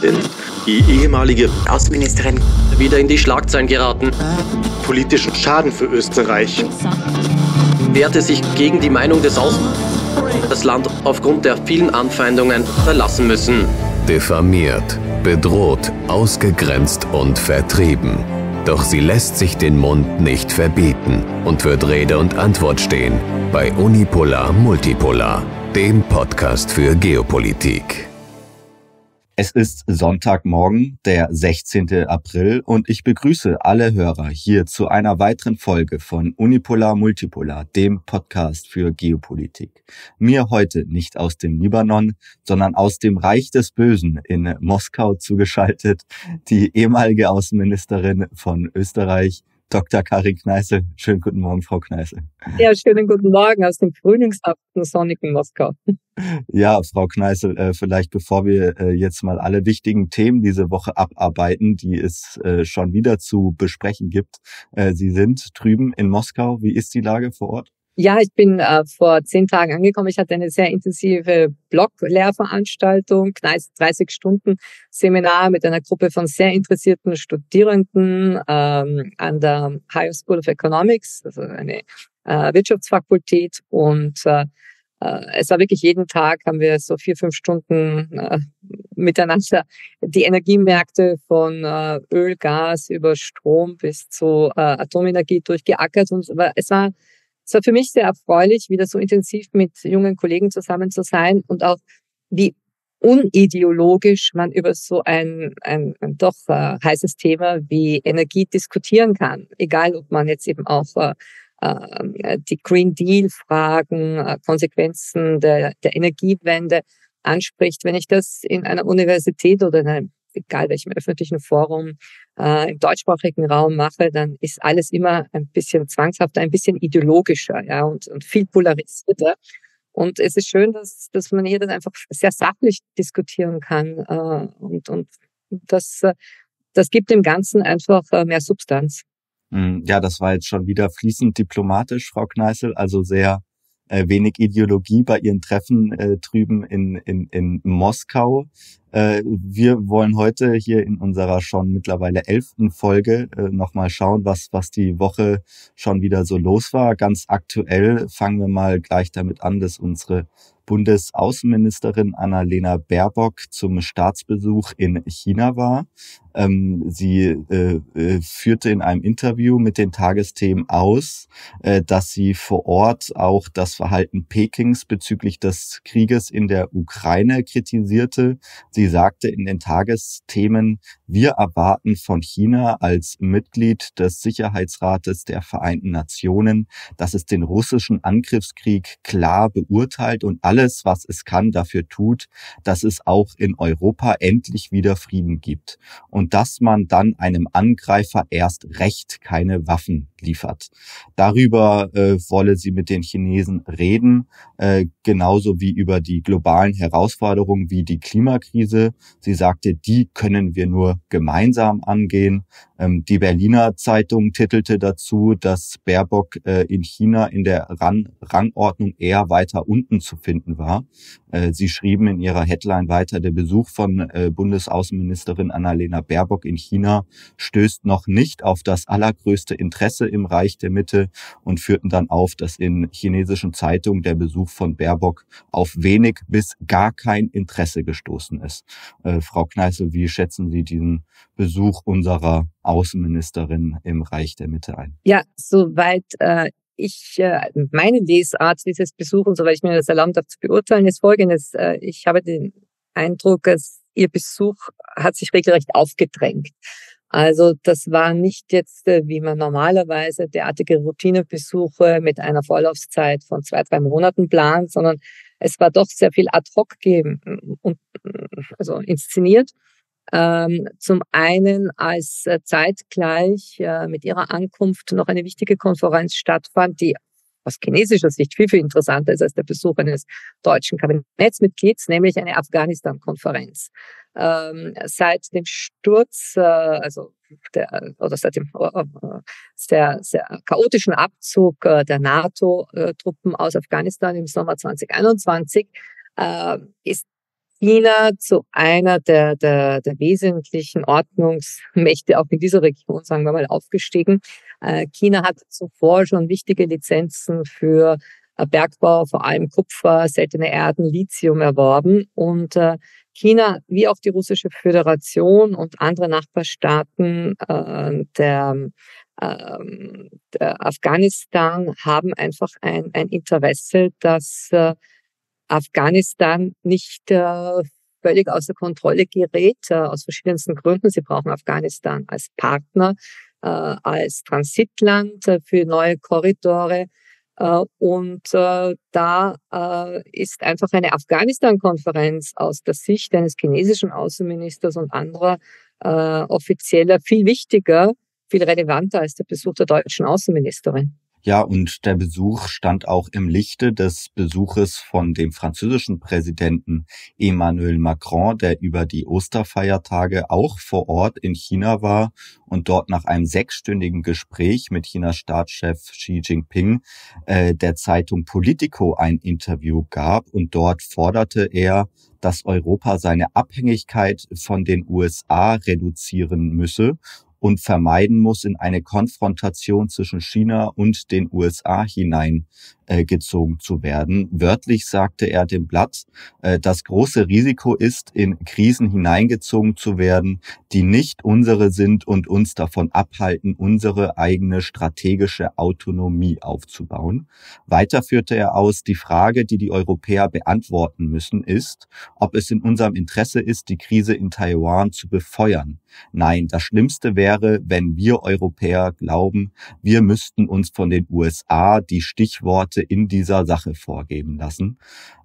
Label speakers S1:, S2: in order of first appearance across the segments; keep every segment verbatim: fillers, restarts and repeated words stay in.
S1: Außenministerin, die ehemalige Außenministerin, wieder in die Schlagzeilen geraten.
S2: Politischen Schaden für Österreich.
S1: Wehrte sich gegen die Meinung des Außen, das Land aufgrund der vielen Anfeindungen verlassen müssen.
S3: Diffamiert, bedroht, ausgegrenzt und vertrieben. Doch sie lässt sich den Mund nicht verbieten und wird Rede und Antwort stehen bei Unipolar Multipolar, dem Podcast für Geopolitik.
S4: Es ist Sonntagmorgen, der sechzehnten April, und ich begrüße alle Hörer hier zu einer weiteren Folge von Unipolar Multipolar, dem Podcast für Geopolitik. Mir heute nicht aus dem Libanon, sondern aus dem Reich des Bösen in Moskau zugeschaltet, die ehemalige Außenministerin von Österreich, Doktor Karin Kneißl. Schönen guten Morgen, Frau Kneißl.
S5: Ja, schönen guten Morgen aus dem frühlingshaften, sonnigen Moskau.
S4: Ja, Frau Kneißl, äh, vielleicht bevor wir äh, jetzt mal alle wichtigen Themen diese Woche abarbeiten, die es äh, schon wieder zu besprechen gibt. Äh, Sie sind drüben in Moskau. Wie ist die Lage vor Ort?
S5: Ja, ich bin äh, vor zehn Tagen angekommen. Ich hatte eine sehr intensive Blog-Lehrveranstaltung, dreißig Stunden Seminar mit einer Gruppe von sehr interessierten Studierenden ähm, an der Higher School of Economics, also eine äh, Wirtschaftsfakultät. Und äh, äh, es war wirklich jeden Tag, haben wir so vier, fünf Stunden äh, miteinander die Energiemärkte von äh, Öl, Gas über Strom bis zu äh, Atomenergie durchgeackert. Und es war Es war für mich sehr erfreulich, wieder so intensiv mit jungen Kollegen zusammen zu sein und auch wie unideologisch man über so ein, ein, ein doch äh, heißes Thema wie Energie diskutieren kann. Egal, ob man jetzt eben auch äh, äh, die Green Deal-Fragen, äh, Konsequenzen der, der Energiewende anspricht. Wenn ich das in einer Universität oder in einem, egal welchem öffentlichen Forum, äh, im deutschsprachigen Raum mache, dann ist alles immer ein bisschen zwangshafter, ein bisschen ideologischer, ja, und, und viel polarisierter. Und es ist schön, dass, dass man hier dann einfach sehr sachlich diskutieren kann, äh, und, und das, äh, das gibt dem Ganzen einfach äh, mehr Substanz.
S4: Ja, das war jetzt schon wieder fließend diplomatisch, Frau Kneißl, also sehr äh, wenig Ideologie bei Ihren Treffen äh, drüben in, in, in Moskau. Wir wollen heute hier in unserer schon mittlerweile elften Folge nochmal schauen, was was die Woche schon wieder so los war. Ganz aktuell fangen wir mal gleich damit an, dass unsere Bundesaußenministerin Annalena Baerbock zum Staatsbesuch in China war. Ähm, sie äh, äh, führte in einem Interview mit den Tagesthemen aus, äh, dass sie vor Ort auch das Verhalten Pekings bezüglich des Krieges in der Ukraine kritisierte. Sie sagte in den Tagesthemen: Wir erwarten von China als Mitglied des Sicherheitsrates der Vereinten Nationen, dass es den russischen Angriffskrieg klar beurteilt und alles, was es kann, dafür tut, dass es auch in Europa endlich wieder Frieden gibt. Und dass man dann einem Angreifer erst recht keine Waffen liefert. Darüber äh, wolle sie mit den Chinesen reden, äh, genauso wie über die globalen Herausforderungen wie die Klimakrise. Sie sagte, die können wir nur gemeinsam angehen. Ähm, die Berliner Zeitung titelte dazu, dass Baerbock äh, in China in der Ran- Rangordnung eher weiter unten zu finden war. Äh, sie schrieben in ihrer Headline weiter: Der Besuch von äh, Bundesaußenministerin Annalena Baerbock in China stößt noch nicht auf das allergrößte Interesse im Reich der Mitte und führten dann auf, dass in chinesischen Zeitungen der Besuch von Baerbock auf wenig bis gar kein Interesse gestoßen ist. Äh, Frau Kneißl, wie schätzen Sie diesen Besuch unserer Außenministerin im Reich der Mitte ein?
S5: Ja, soweit äh, ich äh, meine Lesart dieses Besuchs und soweit ich mir das erlaubt habe zu beurteilen, ist Folgendes. Äh, ich habe den Eindruck, dass Ihr Besuch hat sich regelrecht aufgedrängt. Also das war nicht jetzt, wie man normalerweise derartige Routinebesuche mit einer Vorlaufzeit von zwei, drei Monaten plant, sondern es war doch sehr viel ad hoc gegeben und also inszeniert. Ähm, zum einen, als äh, zeitgleich äh, mit ihrer Ankunft noch eine wichtige Konferenz stattfand, die aus chinesischer Sicht viel, viel interessanter ist als der Besuch eines deutschen Kabinettsmitglieds, nämlich eine Afghanistan-Konferenz. Ähm, seit dem Sturz, äh, also der, oder seit dem äh, sehr, sehr chaotischen Abzug äh, der NATO-Truppen aus Afghanistan im Sommer zwanzig einundzwanzig, äh, ist China zu einer der, der, der wesentlichen Ordnungsmächte auch in dieser Region, sagen wir mal, aufgestiegen. China hat zuvor schon wichtige Lizenzen für Bergbau, vor allem Kupfer, seltene Erden, Lithium erworben. Und China, wie auch die Russische Föderation und andere Nachbarstaaten äh, der, äh, der Afghanistan, haben einfach ein, ein Interesse, dass äh, Afghanistan nicht äh, völlig außer Kontrolle gerät, äh, aus verschiedensten Gründen. Sie brauchen Afghanistan als Partner, äh, als Transitland äh, für neue Korridore. Uh, und uh, da uh, ist einfach eine Afghanistan-Konferenz aus der Sicht eines chinesischen Außenministers und anderer uh, Offizieller viel wichtiger, viel relevanter als der Besuch der deutschen Außenministerin.
S4: Ja, und der Besuch stand auch im Lichte des Besuches von dem französischen Präsidenten Emmanuel Macron, der über die Osterfeiertage auch vor Ort in China war und dort nach einem sechsstündigen Gespräch mit Chinas Staatschef Xi Jinping äh, der Zeitung Politico ein Interview gab. Und dort forderte er, dass Europa seine Abhängigkeit von den U S A reduzieren müsse und vermeiden muss, in eine Konfrontation zwischen China und den U S A hineingezogen äh, zu werden. Wörtlich sagte er dem Blatt, äh, das große Risiko ist, in Krisen hineingezogen zu werden, die nicht unsere sind und uns davon abhalten, unsere eigene strategische Autonomie aufzubauen. Weiter führte er aus, die Frage, die die Europäer beantworten müssen, ist, ob es in unserem Interesse ist, die Krise in Taiwan zu befeuern. Nein, das Schlimmste wäre, wenn wir Europäer glauben, wir müssten uns von den U S A die Stichworte in dieser Sache vorgeben lassen.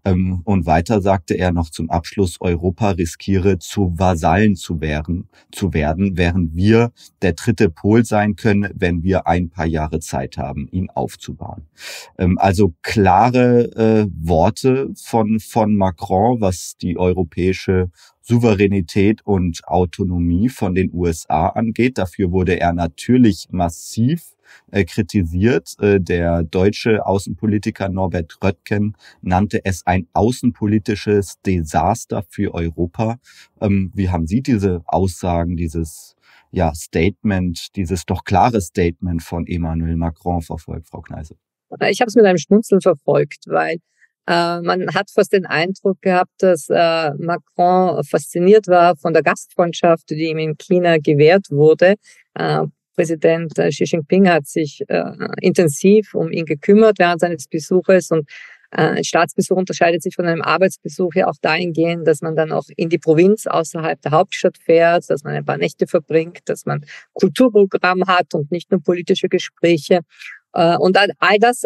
S4: Und weiter sagte er noch zum Abschluss, Europa riskiere zu Vasallen zu werden, zu werden, während wir der dritte Pol sein können, wenn wir ein paar Jahre Zeit haben, ihn aufzubauen. Also klare äh, Worte von, von Macron, was die europäische Souveränität und Autonomie von den U S A angeht. Dafür wurde er natürlich massiv äh, kritisiert. Äh, der deutsche Außenpolitiker Norbert Röttgen nannte es ein außenpolitisches Desaster für Europa. Ähm, wie haben Sie diese Aussagen, dieses ja, Statement, dieses doch klare Statement von Emmanuel Macron verfolgt, Frau Kneißl?
S5: Ich habe es mit einem Schmunzeln verfolgt, weil äh, man hat fast den Eindruck gehabt, dass äh, Macron fasziniert war von der Gastfreundschaft, die ihm in China gewährt wurde. Äh, Präsident Xi Jinping hat sich äh, intensiv um ihn gekümmert während seines Besuches, und äh, ein Staatsbesuch unterscheidet sich von einem Arbeitsbesuch ja auch dahingehend, dass man dann auch in die Provinz außerhalb der Hauptstadt fährt, dass man ein paar Nächte verbringt, dass man Kulturprogramm hat und nicht nur politische Gespräche. Und all das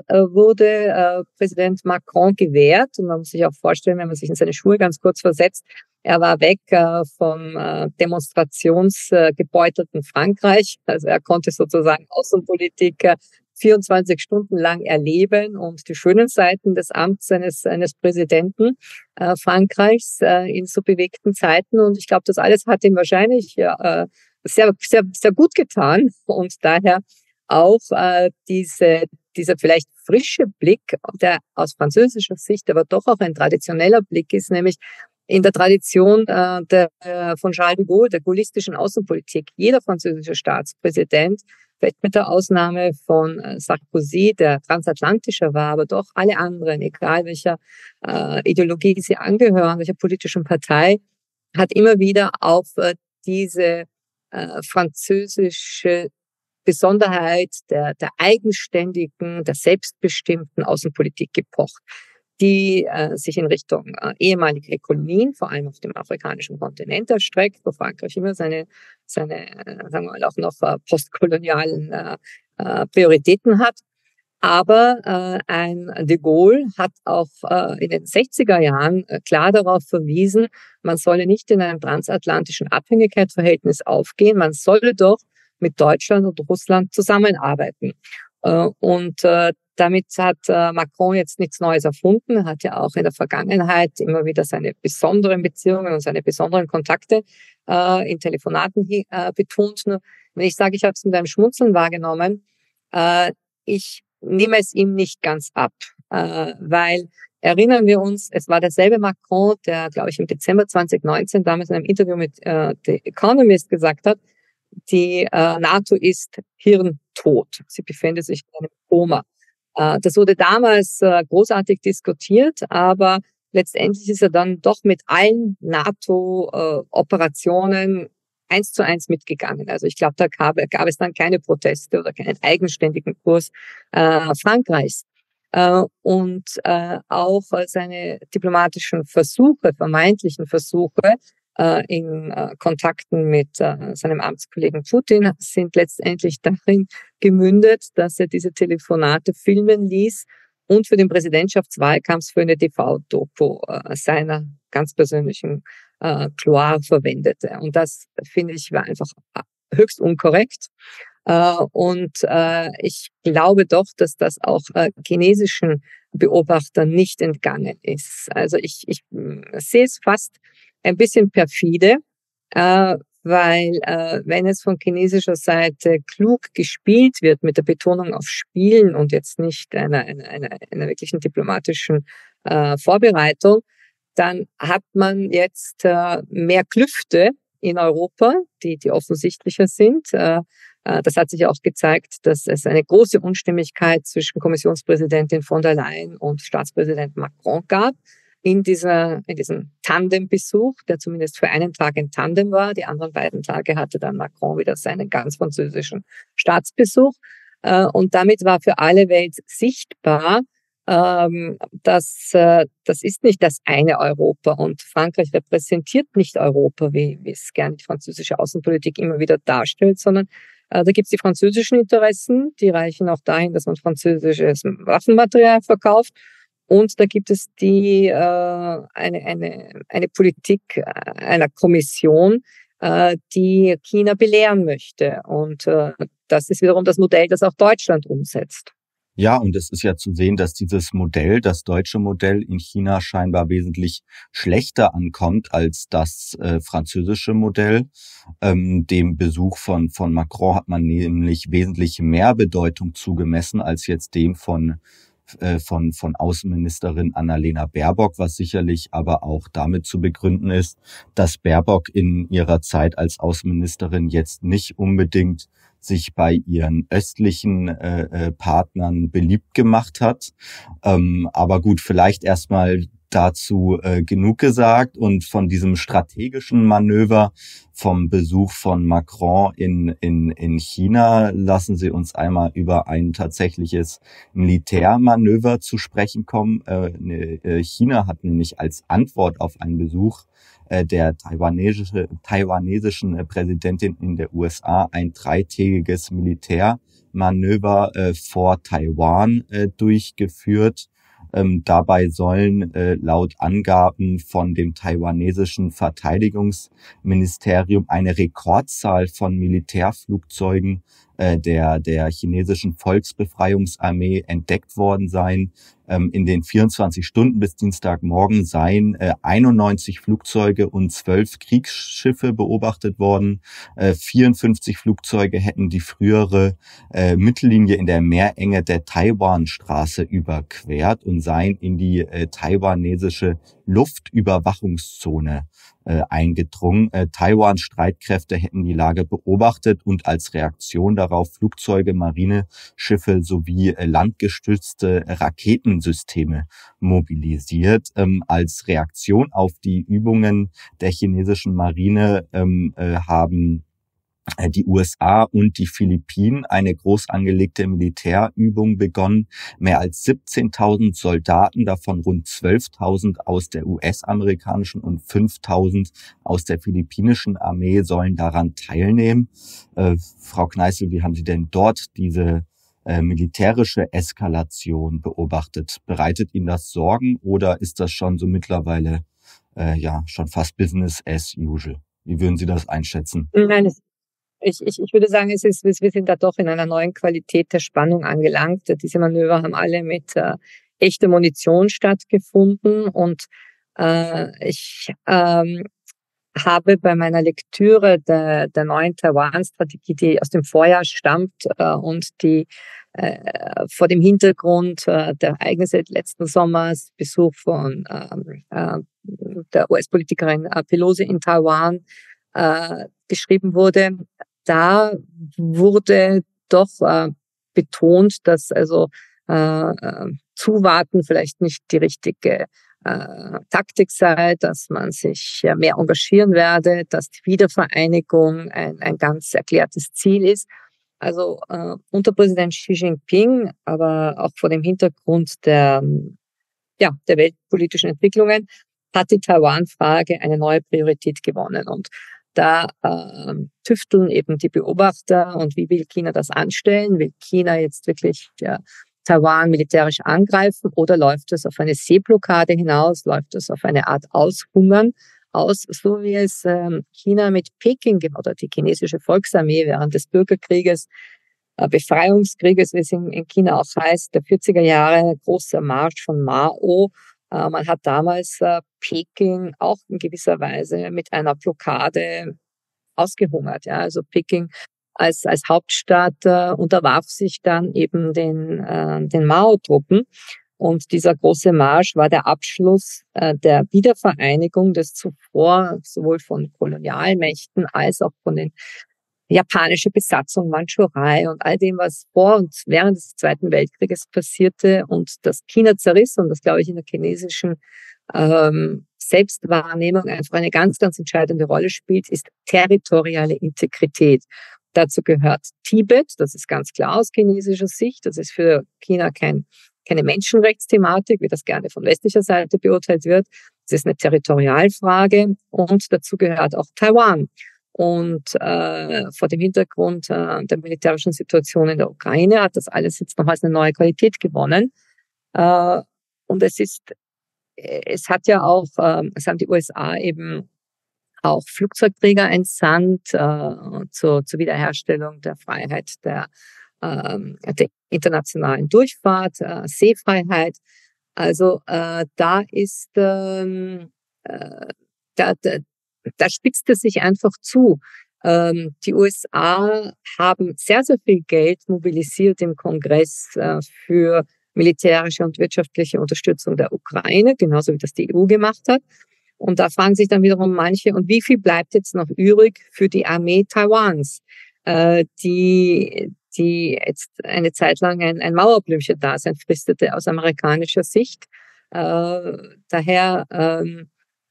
S5: wurde Präsident Macron gewährt, und man muss sich auch vorstellen, wenn man sich in seine Schuhe ganz kurz versetzt, er war weg vom demonstrationsgebeutelten Frankreich, also er konnte sozusagen Außenpolitik vierundzwanzig Stunden lang erleben und die schönen Seiten des Amts eines, eines Präsidenten äh, Frankreichs äh, in so bewegten Zeiten, und ich glaube, das alles hat ihm wahrscheinlich äh, sehr, sehr, sehr gut getan, und daher auch äh, diese, dieser vielleicht frische Blick, der aus französischer Sicht aber doch auch ein traditioneller Blick ist, nämlich in der Tradition äh, der, äh, von Charles de Gaulle, der gaullistischen Außenpolitik. Jeder französische Staatspräsident, vielleicht mit der Ausnahme von äh, Sarkozy, der transatlantischer war, aber doch alle anderen, egal welcher äh, Ideologie sie angehören, welcher politischen Partei, hat immer wieder auf äh, diese äh, französische Besonderheit der, der eigenständigen, der selbstbestimmten Außenpolitik gepocht, die äh, sich in Richtung äh, ehemalige Kolonien, vor allem auf dem afrikanischen Kontinent, erstreckt, wo Frankreich immer seine, seine äh, sagen wir mal, auch noch äh, postkolonialen äh, äh, Prioritäten hat. Aber äh, ein de Gaulle hat auch äh, in den sechziger Jahren äh, klar darauf verwiesen, man solle nicht in einem transatlantischen Abhängigkeitsverhältnis aufgehen, man solle doch mit Deutschland und Russland zusammenarbeiten. Und damit hat Macron jetzt nichts Neues erfunden. Er hat ja auch in der Vergangenheit immer wieder seine besonderen Beziehungen und seine besonderen Kontakte in Telefonaten betont. Nur wenn ich sage, ich habe es mit einem Schmunzeln wahrgenommen, ich nehme es ihm nicht ganz ab, weil erinnern wir uns, es war derselbe Macron, der, glaube ich, im Dezember zwanzig neunzehn damals in einem Interview mit äh, The Economist gesagt hat, die äh, NATO ist hirntot. Sie befindet sich in einem Koma. Äh, das wurde damals äh, großartig diskutiert, aber letztendlich ist er dann doch mit allen NATO-Operationen äh, eins zu eins mitgegangen. Also ich glaube, da gab, gab es dann keine Proteste oder keinen eigenständigen Kurs äh, Frankreichs. Äh, und äh, auch seine diplomatischen Versuche, vermeintlichen Versuche äh, in äh, Kontakten mit äh, seinem Amtskollegen Putin sind letztendlich darin gemündet, dass er diese Telefonate filmen ließ und für den Präsidentschaftswahlkampf für eine T V-Doku äh, seiner ganz persönlichen äh, Gloire verwendete. Und das, finde ich, war einfach höchst unkorrekt. Äh, und äh, ich glaube doch, dass das auch äh, chinesischen Beobachtern nicht entgangen ist. Also ich, ich äh, sehe es fast ein bisschen perfide, äh, weil äh, wenn es von chinesischer Seite klug gespielt wird, mit der Betonung auf Spielen und jetzt nicht einer, einer, einer, einer wirklichen diplomatischen äh, Vorbereitung, dann hat man jetzt äh, mehr Klüfte in Europa, die, die offensichtlicher sind. Äh, äh, das hat sich auch gezeigt, dass es eine große Unstimmigkeit zwischen Kommissionspräsidentin von der Leyen und Staatspräsident Macron gab. In dieser, in diesem Tandembesuch, der zumindest für einen Tag ein Tandem war. Die anderen beiden Tage hatte dann Macron wieder seinen ganz französischen Staatsbesuch. Und damit war für alle Welt sichtbar, dass das ist nicht das eine Europa und Frankreich repräsentiert nicht Europa, wie, wie es gerne die französische Außenpolitik immer wieder darstellt, sondern da gibt es die französischen Interessen, die reichen auch dahin, dass man französisches Waffenmaterial verkauft. Und da gibt es die äh, eine eine eine Politik einer Kommission, äh, die China belehren möchte. Und äh, das ist wiederum das Modell, das auch Deutschland umsetzt.
S4: Ja, und es ist ja zu sehen, dass dieses Modell, das deutsche Modell in China scheinbar wesentlich schlechter ankommt als das äh, französische Modell. Ähm, dem Besuch von von Macron hat man nämlich wesentlich mehr Bedeutung zugemessen als jetzt dem von von von Außenministerin Annalena Baerbock, was sicherlich aber auch damit zu begründen ist, dass Baerbock in ihrer Zeit als Außenministerin jetzt nicht unbedingt sich bei ihren östlichen äh, Partnern beliebt gemacht hat. Ähm, aber gut, vielleicht erstmal dazu äh, genug gesagt und von diesem strategischen Manöver vom Besuch von Macron in in in China lassen Sie uns einmal über ein tatsächliches Militärmanöver zu sprechen kommen. Äh, China hat nämlich als Antwort auf einen Besuch äh, der taiwanesische, taiwanesischen Präsidentin in der U S A ein dreitägiges Militärmanöver äh, vor Taiwan äh, durchgeführt. Ähm, dabei sollen äh, laut Angaben von dem taiwanesischen Verteidigungsministerium eine Rekordzahl von Militärflugzeugen äh, der der chinesischen Volksbefreiungsarmee entdeckt worden sein. Ähm, in den vierundzwanzig Stunden bis Dienstagmorgen seien äh, einundneunzig Flugzeuge und zwölf Kriegsschiffe beobachtet worden. Äh, vierundfünfzig Flugzeuge hätten die frühere äh, Mittellinie in der Meerenge der Taiwanstraße überquert und seien in die äh, taiwanesische Luftüberwachungszone äh, eingedrungen. Äh, Taiwans Streitkräfte hätten die Lage beobachtet und als Reaktion darauf Flugzeuge, Marineschiffe sowie äh, landgestützte Raketensysteme mobilisiert. Ähm, als Reaktion auf die Übungen der chinesischen Marine ähm, äh, haben die U S A und die Philippinen eine groß angelegte Militärübung begonnen. Mehr als siebzehntausend Soldaten, davon rund zwölftausend aus der U S-amerikanischen und fünftausend aus der philippinischen Armee sollen daran teilnehmen. Äh, Frau Kneißl, wie haben Sie denn dort diese äh, militärische Eskalation beobachtet? Bereitet Ihnen das Sorgen oder ist das schon so mittlerweile äh, ja schon fast Business as usual? Wie würden Sie das einschätzen?
S5: Nein, es Ich, ich, ich würde sagen, es ist, wir sind da doch in einer neuen Qualität der Spannung angelangt. Diese Manöver haben alle mit äh, echter Munition stattgefunden und äh, ich ähm, habe bei meiner Lektüre der, der neuen Taiwan-Strategie, die aus dem Vorjahr stammt äh, und die äh, vor dem Hintergrund äh, der Ereignisse letzten Sommers, Besuch von ähm, äh, der U S-Politikerin äh, Pelosi in Taiwan äh, geschrieben wurde, da wurde doch äh, betont, dass also äh, Zuwarten vielleicht nicht die richtige äh, Taktik sei, dass man sich äh, mehr engagieren werde, dass die Wiedervereinigung ein, ein ganz erklärtes Ziel ist. Also äh, unter Präsident Xi Jinping, aber auch vor dem Hintergrund der, ja, der weltpolitischen Entwicklungen, hat die Taiwan-Frage eine neue Priorität gewonnen. Und da äh, tüfteln eben die Beobachter, und wie will China das anstellen? Will China jetzt wirklich ja, Taiwan militärisch angreifen, oder läuft es auf eine Seeblockade hinaus? Läuft es auf eine Art Aushungern aus, so wie es ähm, China mit Peking oder die chinesische Volksarmee während des Bürgerkrieges, äh, Befreiungskrieges, wie es in, in China auch heißt, der vierziger Jahre, großer Marsch von Mao. Äh, man hat damals äh, Peking auch in gewisser Weise mit einer Blockade ausgehungert. Ja, also Peking als als Hauptstadt äh, unterwarf sich dann eben den äh, den Mao-Truppen. Und dieser große Marsch war der Abschluss äh, der Wiedervereinigung des zuvor sowohl von Kolonialmächten als auch von den japanische Besatzung, Mandschurei und all dem, was vor und während des Zweiten Weltkrieges passierte und das China zerriss, und das, glaube ich, in der chinesischen ähm, Selbstwahrnehmung einfach eine ganz, ganz entscheidende Rolle spielt, ist territoriale Integrität. Dazu gehört Tibet, das ist ganz klar aus chinesischer Sicht, das ist für China kein keine Menschenrechtsthematik, wie das gerne von westlicher Seite beurteilt wird. Es ist eine Territorialfrage, und dazu gehört auch Taiwan. Und äh, vor dem Hintergrund äh, der militärischen Situation in der Ukraine hat das alles jetzt nochmals eine neue Qualität gewonnen. Äh, und es ist, es hat ja auch, äh, es haben die U S A eben auch Flugzeugträger entsandt äh, zur, zur Wiederherstellung der Freiheit der der internationalen Durchfahrt, äh, Seefreiheit. Also äh, da ist, ähm, äh, da, da, da spitzt es sich einfach zu. Ähm, die U S A haben sehr, sehr viel Geld mobilisiert im Kongress äh, für militärische und wirtschaftliche Unterstützung der Ukraine, genauso wie das die E U gemacht hat. Und da fragen sich dann wiederum manche, und wie viel bleibt jetzt noch übrig für die Armee Taiwans, äh, die die jetzt eine Zeit lang ein, ein Mauerblümchen-Dasein fristete aus amerikanischer Sicht. Äh, daher ähm,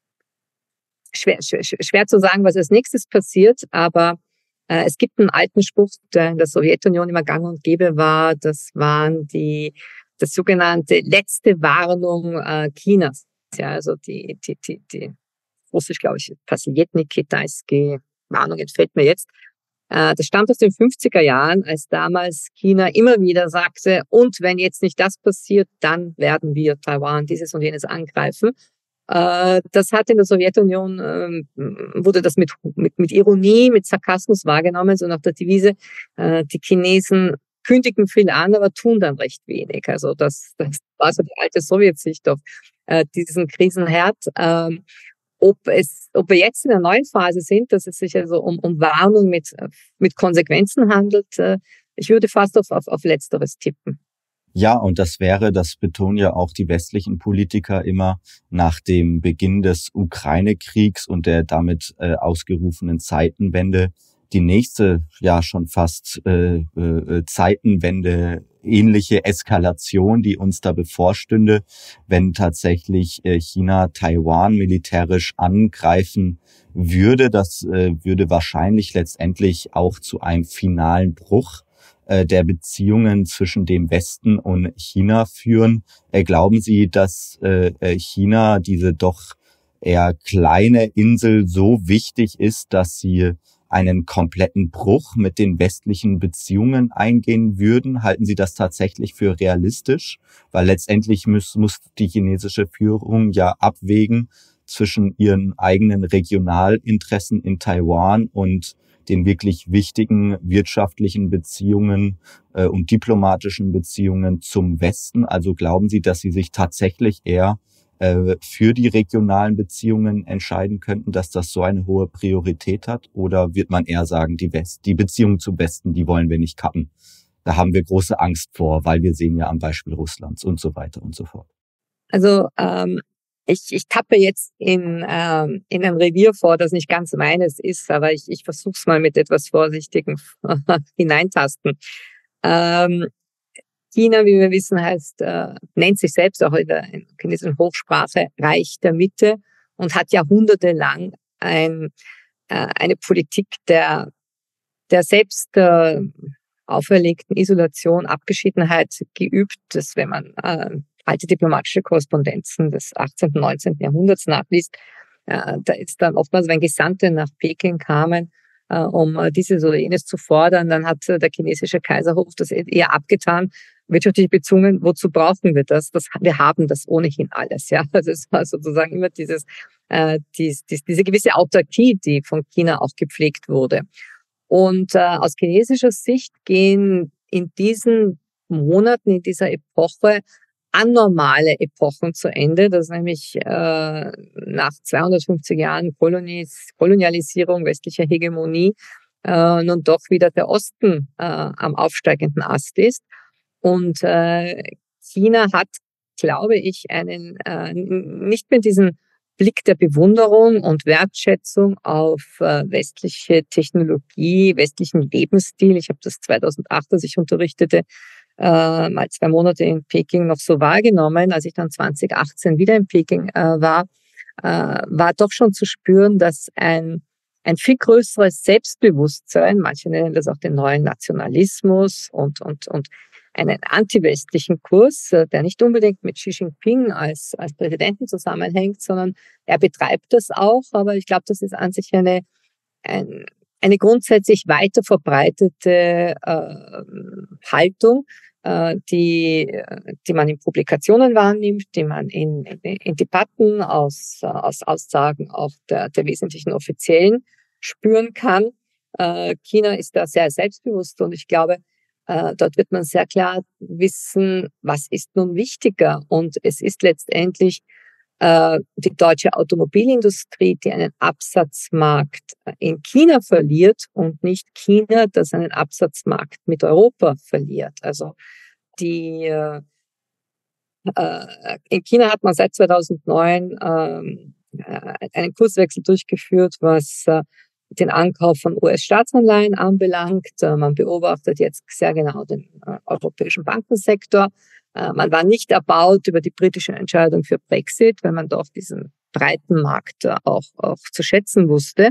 S5: schwer, schwer, schwer zu sagen, was als nächstes passiert, aber äh, es gibt einen alten Spruch, der in der Sowjetunion immer gang und gäbe war, das waren die, das sogenannte letzte Warnung äh, Chinas. Ja, also die, die, die, die Russisch, glaube ich, Pasjetnik, Kitaiski, Warnung entfällt mir jetzt. Das stammt aus den fünfziger Jahren, als damals China immer wieder sagte, und wenn jetzt nicht das passiert, dann werden wir Taiwan dieses und jenes angreifen. Das hat in der Sowjetunion, wurde das mit, mit, mit Ironie, mit Sarkasmus wahrgenommen, so nach der Devise, die Chinesen kündigen viel an, aber tun dann recht wenig. Also das, das war so die alte Sowjetsicht auf diesen Krisenherd. Ob es, ob wir jetzt in einer neuen Phase sind, dass es sich also um, um Warnung mit, mit Konsequenzen handelt, ich würde fast auf, auf, auf Letzteres tippen.
S4: Ja, und das wäre, das betonen ja auch die westlichen Politiker immer, nach dem Beginn des Ukraine-Kriegs und der damit äh, ausgerufenen Zeitenwende, die nächste, ja schon fast äh, äh, Zeitenwende ähnliche Eskalation, die uns da bevorstünde, wenn tatsächlich äh, China Taiwan militärisch angreifen würde. Das äh, würde wahrscheinlich letztendlich auch zu einem finalen Bruch äh, der Beziehungen zwischen dem Westen und China führen. Äh, glauben Sie, dass äh, China, diese doch eher kleine Insel, so wichtig ist, dass sie einen kompletten Bruch mit den westlichen Beziehungen eingehen würden? Halten Sie das tatsächlich für realistisch? Weil letztendlich muss, muss die chinesische Führung ja abwägen zwischen ihren eigenen Regionalinteressen in Taiwan und den wirklich wichtigen wirtschaftlichen Beziehungen äh, und diplomatischen Beziehungen zum Westen. Also glauben Sie, dass Sie sich tatsächlich eher für die regionalen Beziehungen entscheiden könnten, dass das so eine hohe Priorität hat? Oder wird man eher sagen, die West, die Beziehungen zum Westen, die wollen wir nicht kappen? da haben wir große Angst vor, weil wir sehen ja am Beispiel Russlands und so weiter und so fort.
S5: Also ähm, ich, ich tappe jetzt in, ähm, in ein Revier vor, das nicht ganz meines ist, aber ich, ich versuche es mal mit etwas Vorsichtigem hineintasten. Ähm, China, wie wir wissen, heißt, äh, nennt sich selbst auch in der chinesischen Hochsprache Reich der Mitte und hat jahrhundertelang ein, äh, eine Politik der, der selbst äh, auferlegten Isolation, Abgeschiedenheit geübt, dass wenn man äh, alte diplomatische Korrespondenzen des achtzehnten, neunzehnten Jahrhunderts nachliest, äh, da ist dann oftmals, wenn Gesandte nach Peking kamen, äh, um äh, dieses oder jenes zu fordern, dann hat äh, der chinesische Kaiserhof das eher abgetan, wirtschaftliche Beziehungen, wozu brauchen wir das? Das wir haben das ohnehin alles, ja. Also es war sozusagen immer dieses, äh, dies, dies, diese gewisse Autarkie, die von China auch gepflegt wurde. Und äh, aus chinesischer Sicht gehen in diesen Monaten, in dieser Epoche, anormale Epochen zu Ende, dass nämlich äh, nach zweihundertfünfzig Jahren Kolonis, Kolonialisierung, westlicher Hegemonie, äh, nun doch wieder der Osten äh, am aufsteigenden Ast ist. Und äh, China hat, glaube ich, einen äh, nicht mehr diesen Blick der Bewunderung und Wertschätzung auf äh, westliche Technologie, westlichen Lebensstil. Ich habe das zweitausendacht, als ich unterrichtete, äh, mal zwei Monate in Peking noch so wahrgenommen. Als ich dann zweitausendachtzehn wieder in Peking äh, war, äh, war doch schon zu spüren, dass ein ein viel größeres Selbstbewusstsein, manche nennen das auch den neuen Nationalismus und und und einen antiwestlichen Kurs, der nicht unbedingt mit Xi Jinping als als Präsidenten zusammenhängt, sondern er betreibt das auch. Aber ich glaube, das ist an sich eine ein, eine grundsätzlich weiter verbreitete äh, Haltung, äh, die die man in Publikationen wahrnimmt, die man in, in, in Debatten aus aus Aussagen auch der, der wesentlichen Offiziellen spüren kann. Äh, China ist da sehr selbstbewusst und ich glaube, Äh, dort wird man sehr klar wissen, was ist nun wichtiger. Und es ist letztendlich äh, die deutsche Automobilindustrie, die einen Absatzmarkt in China verliert und nicht China, das einen Absatzmarkt mit Europa verliert. Also die äh, äh, in China hat man seit zweitausendneun ähm, äh, einen Kurswechsel durchgeführt, was äh, den Ankauf von U S-Staatsanleihen anbelangt. Man beobachtet jetzt sehr genau den äh, europäischen Bankensektor. Äh, man war nicht erbaut über die britische Entscheidung für Brexit, weil man doch diesen breiten Markt äh, auch, auch zu schätzen wusste.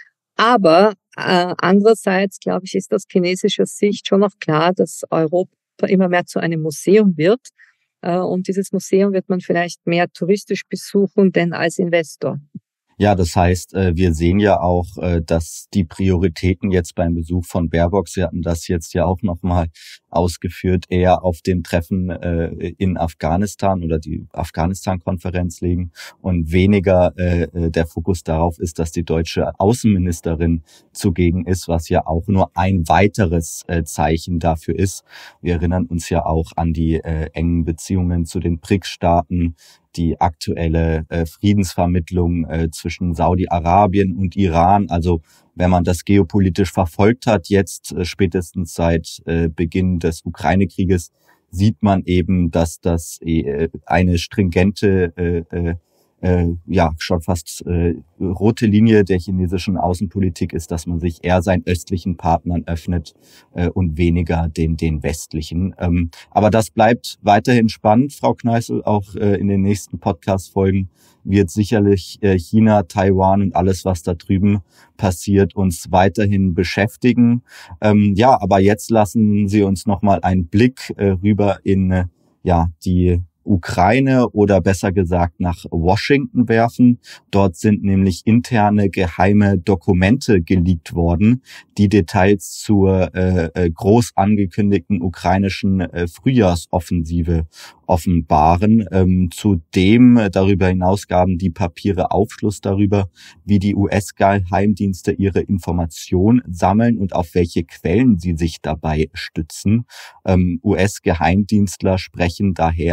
S5: Aber äh, andererseits, glaube ich, ist aus chinesischer Sicht schon noch klar, dass Europa immer mehr zu einem Museum wird. Äh, und dieses Museum wird man vielleicht mehr touristisch besuchen, denn als Investor.
S4: Ja, das heißt, wir sehen ja auch, dass die Prioritäten jetzt beim Besuch von Baerbock, Sie hatten das jetzt ja auch nochmal ausgeführt, eher auf dem Treffen in Afghanistan oder die Afghanistan-Konferenz liegen und weniger der Fokus darauf ist, dass die deutsche Außenministerin zugegen ist, was ja auch nur ein weiteres Zeichen dafür ist. Wir erinnern uns ja auch an die engen Beziehungen zu den B R I C S-Staaten, die aktuelle äh, Friedensvermittlung äh, zwischen Saudi-Arabien und Iran. Also wenn man das geopolitisch verfolgt hat, jetzt äh, spätestens seit äh, Beginn des Ukraine-Krieges, sieht man eben, dass das äh, eine stringente, äh, äh, äh, ja schon fast äh, rote Linie der chinesischen Außenpolitik ist, dass man sich eher seinen östlichen Partnern öffnet äh, und weniger den den westlichen. Ähm, aber das bleibt weiterhin spannend, Frau Kneißl. Auch äh, in den nächsten Podcast-Folgen wird sicherlich äh, China, Taiwan und alles, was da drüben passiert, uns weiterhin beschäftigen. Ähm, ja, aber jetzt lassen Sie uns nochmal einen Blick äh, rüber in äh, ja die Ukraine oder besser gesagt nach Washington werfen. Dort sind nämlich interne geheime Dokumente geleakt worden, die Details zur äh, groß angekündigten ukrainischen äh, Frühjahrsoffensive offenbaren. Ähm, zudem äh, darüber hinaus gaben die Papiere Aufschluss darüber, wie die U S-Geheimdienste ihre Informationen sammeln und auf welche Quellen sie sich dabei stützen. Ähm, U S-Geheimdienstler sprechen daher von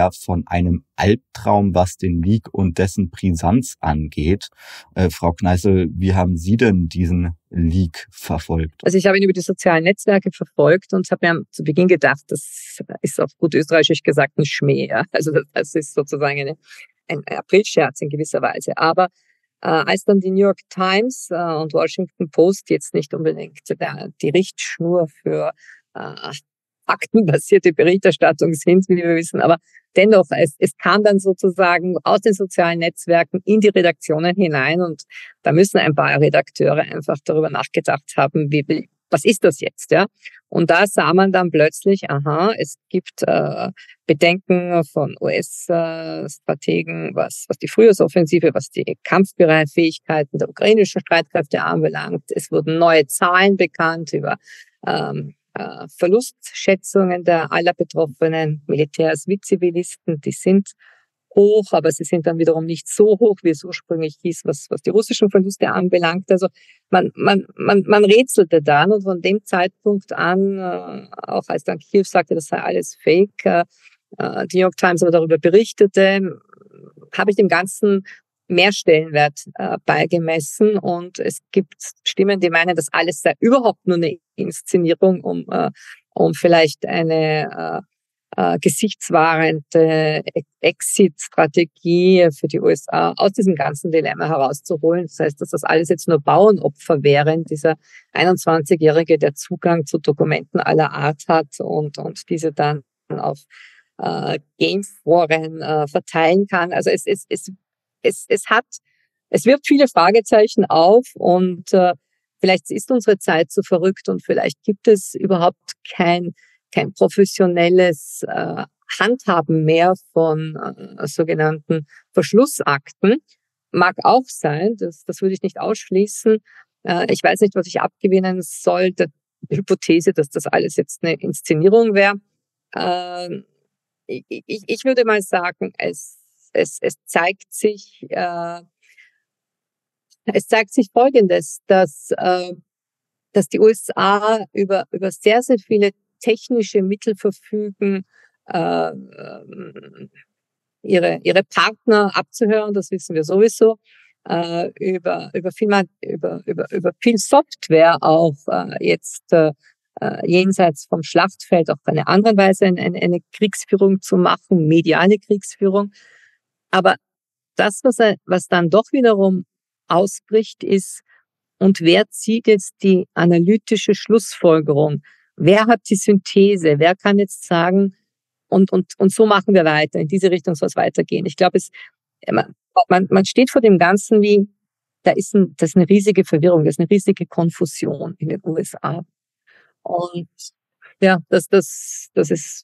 S4: einem Albtraum, was den Leak und dessen Brisanz angeht. Äh, Frau Kneißl, wie haben Sie denn diesen Leak verfolgt?
S5: Also ich habe ihn über die sozialen Netzwerke verfolgt und habe mir zu Beginn gedacht, das ist auf gut österreichisch gesagt ein Schmäh. Ja? Also das, das ist sozusagen eine, ein Aprilscherz in gewisser Weise. Aber äh, als dann die New York Times äh, und Washington Post jetzt nicht unbedingt der, die Richtschnur für äh, faktenbasierte Berichterstattung sind, wie wir wissen, aber dennoch, es, es kam dann sozusagen aus den sozialen Netzwerken in die Redaktionen hinein und da müssen ein paar Redakteure einfach darüber nachgedacht haben, wie, wie was ist das jetzt, ja? Und da sah man dann plötzlich, aha, es gibt äh, Bedenken von U S-Strategen, was, was die Frühjahrsoffensive, was die Kampfbereitfähigkeiten der ukrainischen Streitkräfte anbelangt. Es wurden neue Zahlen bekannt über ähm, äh, Verlustschätzungen der aller betroffenen Militärs wie Zivilisten. Die sind hoch, aber sie sind dann wiederum nicht so hoch, wie es ursprünglich hieß, was, was die russischen Verluste anbelangt. Also man, man, man, man rätselte dann und von dem Zeitpunkt an, äh, auch als dann Kiew sagte, das sei alles Fake, äh, die New York Times aber darüber berichtete, habe ich dem Ganzen mehr Stellenwert äh, beigemessen und es gibt Stimmen, die meinen, das alles sei überhaupt nur eine Inszenierung, um, äh, um vielleicht eine äh, Äh, gesichtswahrende Exit-Strategie für die U S A aus diesem ganzen Dilemma herauszuholen. Das heißt, dass das alles jetzt nur Bauernopfer wären, dieser einundzwanzigjährige, der Zugang zu Dokumenten aller Art hat und, und diese dann auf äh, Gameforen äh, verteilen kann. Also es, es, es, es, es hat, es wirft viele Fragezeichen auf und äh, vielleicht ist unsere Zeit so verrückt und vielleicht gibt es überhaupt kein kein professionelles äh, Handhaben mehr von äh, sogenannten Verschlussakten. Mag auch sein, das, das würde ich nicht ausschließen. Äh, ich weiß nicht, was ich abgewinnen soll, der Hypothese, dass das alles jetzt eine Inszenierung wäre. Äh, ich, ich, ich würde mal sagen, es, es, es zeigt sich, äh, es zeigt sich Folgendes, dass, äh, dass die U S A über, über sehr, sehr viele technische Mittel verfügen, äh, ihre ihre Partner abzuhören, das wissen wir sowieso, äh, über über viel über über über viel Software auch äh, jetzt äh, jenseits vom Schlachtfeld auf eine andere Weise eine, eine Kriegsführung zu machen, mediale Kriegsführung. Aber das, was was dann doch wiederum ausbricht, ist, und wer zieht jetzt die analytische Schlussfolgerung? Wer hat die Synthese? Wer kann jetzt sagen, und, und, und so machen wir weiter, in diese Richtung soll es weitergehen. Ich glaube, es, man, man steht vor dem Ganzen wie, da ist, ein, das ist eine riesige Verwirrung, das ist eine riesige Konfusion in den U S A. Und ja, das, das, das ist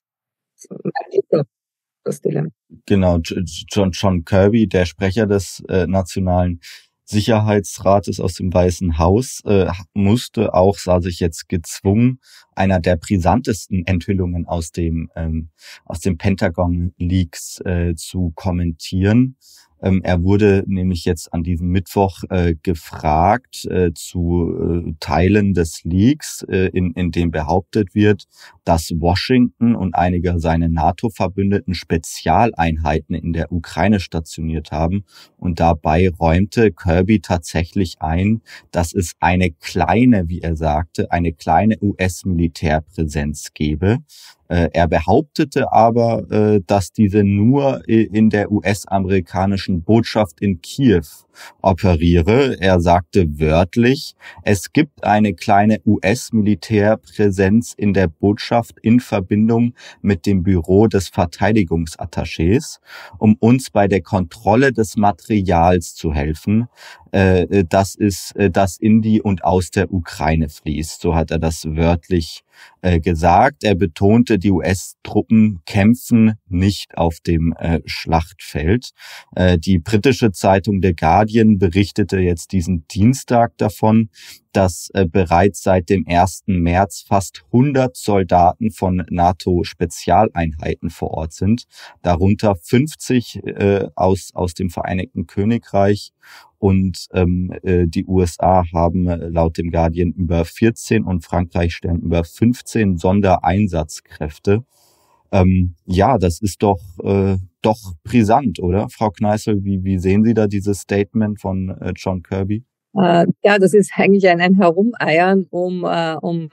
S5: das Dilemma.
S4: Genau, John, John Kirby, der Sprecher des äh, Nationalen Sicherheitsrates aus dem Weißen Haus, äh, musste auch, sah sich jetzt gezwungen, einer der brisantesten Enthüllungen aus dem ähm, aus dem Pentagon-Leaks äh, zu kommentieren. Ähm, er wurde nämlich jetzt an diesem Mittwoch äh, gefragt äh, zu äh, Teilen des Leaks, äh, in, in dem behauptet wird, dass Washington und einige seiner NATO-Verbündeten Spezialeinheiten in der Ukraine stationiert haben. Und dabei räumte Kirby tatsächlich ein, dass es eine kleine, wie er sagte, eine kleine U S-Militärpräsenz gebe. Er behauptete aber, dass diese nur in der U S-amerikanischen Botschaft in Kiew operiere. Er sagte wörtlich, es gibt eine kleine U S-Militärpräsenz in der Botschaft in Verbindung mit dem Büro des Verteidigungsattachés, um uns bei der Kontrolle des Materials zu helfen, das ist, das in die und aus der Ukraine fließt. So hat er das wörtlich gesagt. Er betonte, die U S-Truppen kämpfen nicht auf dem äh, Schlachtfeld. Äh, die britische Zeitung The Guardian berichtete jetzt diesen Dienstag davon, dass äh, bereits seit dem ersten März fast hundert Soldaten von NATO-Spezialeinheiten vor Ort sind, darunter fünfzig äh, aus aus dem Vereinigten Königreich. Und ähm, äh, die U S A haben äh, laut dem Guardian über vierzehn und Frankreich stellen über fünfzehn Sondereinsatzkräfte. Ähm, ja, das ist doch äh, doch brisant, oder? Frau Kneißl, wie, wie sehen Sie da dieses Statement von äh, John Kirby?
S5: Äh, ja, das ist eigentlich ein, ein Herumeiern um, äh, um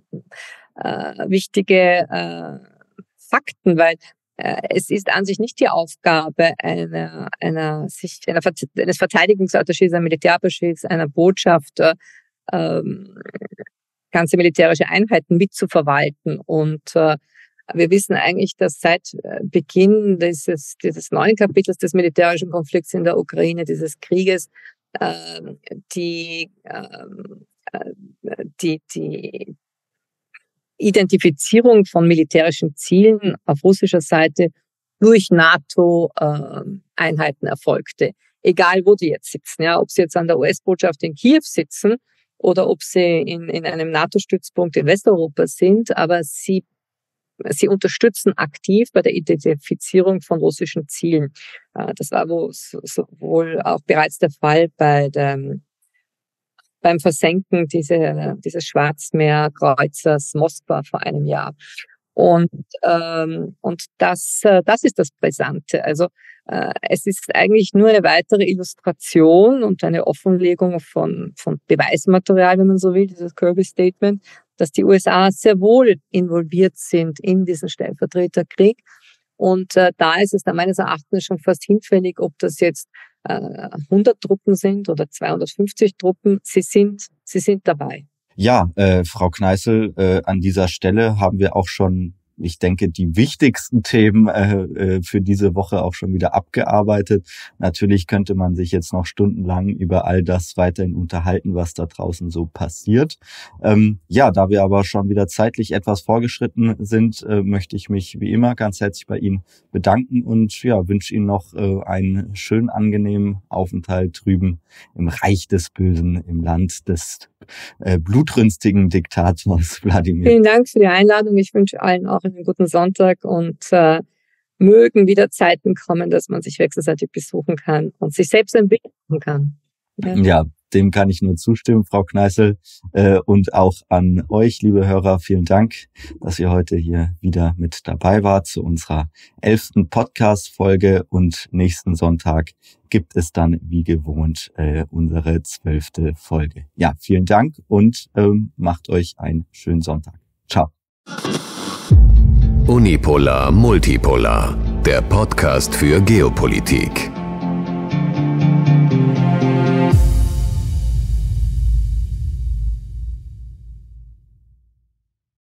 S5: äh, wichtige äh, Fakten, weil äh, es ist an sich nicht die Aufgabe einer, einer, sich, einer, eines Verteidigungsattachés, eines Militärattachés, einer Botschaft, äh, ähm, ganze militärische Einheiten mitzuverwalten. Und äh, wir wissen eigentlich, dass seit Beginn dieses, dieses neuen Kapitels des militärischen Konflikts in der Ukraine, dieses Krieges, äh, die, äh, die, die Identifizierung von militärischen Zielen auf russischer Seite durch NATO-Einheiten äh, erfolgte. Egal, wo die jetzt sitzen, ja, ob sie jetzt an der U S-Botschaft in Kiew sitzen oder ob sie in, in einem NATO-Stützpunkt in Westeuropa sind, aber sie Sie unterstützen aktiv bei der Identifizierung von russischen Zielen. Das war wohl auch bereits der Fall bei dem, beim Versenken diese, dieses Schwarzmeerkreuzers Moskwa vor einem Jahr. Und, ähm, und das, das ist das Brisante. Also äh, es ist eigentlich nur eine weitere Illustration und eine Offenlegung von, von Beweismaterial, wenn man so will, dieses Kirby-Statement, dass die U S A sehr wohl involviert sind in diesen Stellvertreterkrieg. Und äh, da ist es dann meines Erachtens schon fast hinfällig, ob das jetzt äh, hundert Truppen sind oder zweihundertfünfzig Truppen. Sie sind, sie sind dabei.
S4: Ja, äh, Frau Kneißl, äh, an dieser Stelle haben wir auch schon, ich denke, die wichtigsten Themen äh, für diese Woche auch schon wieder abgearbeitet. Natürlich könnte man sich jetzt noch stundenlang über all das weiterhin unterhalten, was da draußen so passiert. Ähm, ja, da wir aber schon wieder zeitlich etwas vorgeschritten sind, äh, möchte ich mich wie immer ganz herzlich bei Ihnen bedanken und ja, wünsche Ihnen noch äh, einen schönen, angenehmen Aufenthalt drüben im Reich des Bösen, im Land des äh, blutrünstigen Diktators Wladimir.
S5: Vielen Dank für die Einladung. Ich wünsche allen auch einen guten Sonntag und äh, mögen wieder Zeiten kommen, dass man sich wechselseitig besuchen kann und sich selbst ein Bild machen kann.
S4: Ja. ja, dem kann ich nur zustimmen, Frau Kneißl, äh, und auch an euch, liebe Hörer, vielen Dank, dass ihr heute hier wieder mit dabei wart zu unserer elften Podcast-Folge und nächsten Sonntag gibt es dann wie gewohnt äh, unsere zwölfte Folge. Ja, vielen Dank und ähm, macht euch einen schönen Sonntag. Ciao.
S3: Unipolar Multipolar, der Podcast für Geopolitik.